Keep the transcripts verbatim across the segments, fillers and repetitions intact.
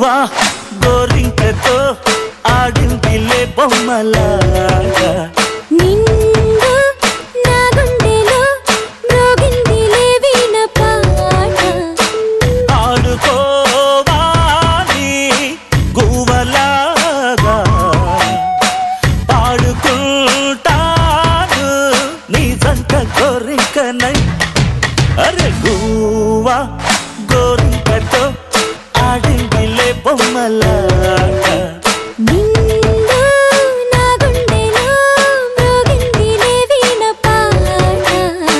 గువ్వా గోరింకతో ఆడిందిలే బొమ్మలాగా నిండు నా గుండెలో మ్రోగిందిలే వీణ పాట ఆడుకోవాలి గువ్వలాగా పాడుకుంటాను నీ జంట గోరింకనై అరే గువ్వా గోరింకతో ఆడిందిలే బొమ్మలాగా నిండు నా గుండెలో మ్రోగిందిలే వీణ పాట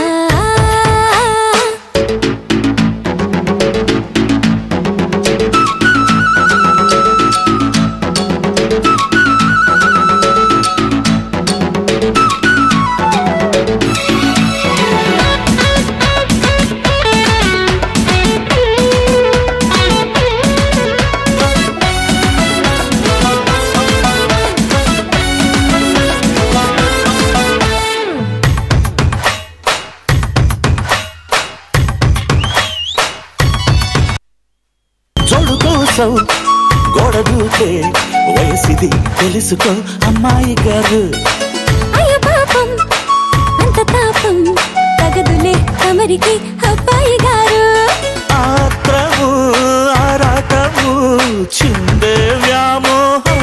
జోడు కోసం గోడ దూకే వయసిది తెలుసుకో అమ్మాయి గారు అయ్య పాపం అంత తాపం తగదులే తమరికి అబ్బాయి గారు ఆత్రము ఆరాటము చిందే వ్యామోహం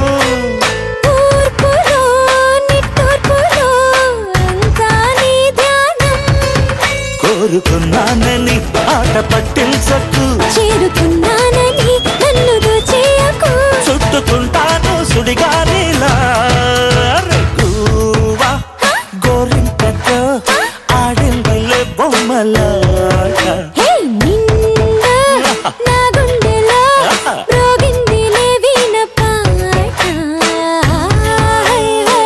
తూర్పులో నిట్టూర్పులో అంతా నీ ధ్యానం కోరుకున్నానని ఆట పట్టించకు చేరుకున్నానని నన్ను దోచేయకు చుట్టుకుంటాను సుడిగాలిలా గువ్వా గోరింకతో ఆడిందిలే బొమ్మలాగా హే నిండు నా గుండెలో మ్రోగిందిలే వీణ పాట హై హై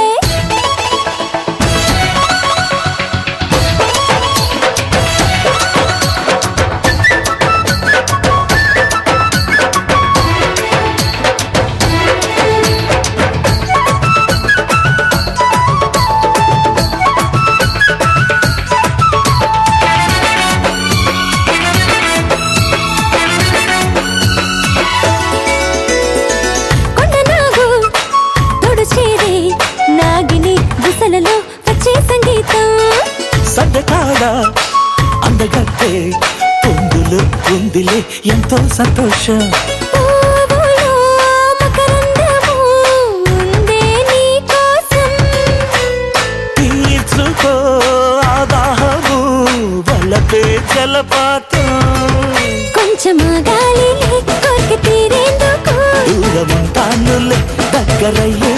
కొండనాగు తోడు చేరే నాగిని బుసలలో వచ్చే సంగీతం సడ్డకాడ అందగట్టే పొందులు ఉందిలే ఎంతో సంతోషం పువ్వులో మకరందము ఉందే నీ కోసం తీర్చుకో ఆదాహము వలపే జలపాతం కొంచెం గాలిలే కోరిక తీరేందుకు దూరముంటానులే దగ్గరయ్యే